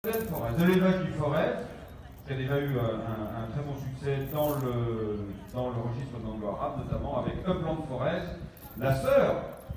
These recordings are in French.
De l'élevage du forêt, qui a déjà eu un très bon succès dans le registre d'Anglo-Arabe, notamment avec Upland Forest, la sœur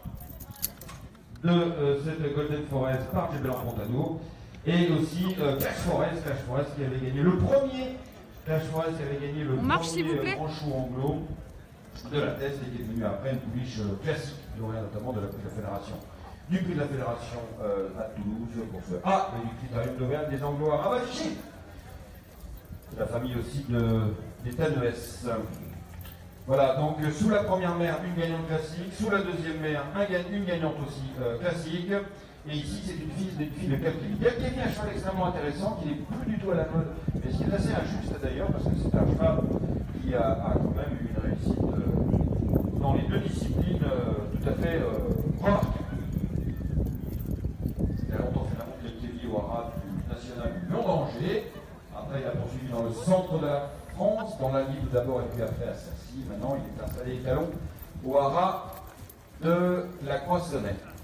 de cette Golden Forest par Jebel Fontano, et aussi Clash Forest qui avait gagné le premier Clash Forest qui avait gagné le premier grand show anglo de la test et qui est devenu après une pouliche classique, notamment de la Fédération. Du prix de la Fédération à Toulouse pour ce A, et du critérium d'Auvergne des Anglo-Arabes affichés. La famille aussi des Tannes. Voilà, donc sous la première mère, une gagnante classique, sous la deuxième mère, une gagnante aussi classique, et ici c'est une fille de Calcavie. Calcavie, un cheval extrêmement intéressant, qui n'est plus du tout à la mode, mais ce qui est assez injuste d'ailleurs, parce que c'est un cheval qui a quand même eu une réussite dans les deux disciplines tout à fait remarquables. Il a longtemps fait la montre Calcavie au haras du national du Lyon-d'Angers. Après, il a poursuivi dans le centre de la France, dans la Libre d'abord et puis après à Sassy. Maintenant, il est installé étalon au haras de la Croix-Sonnette.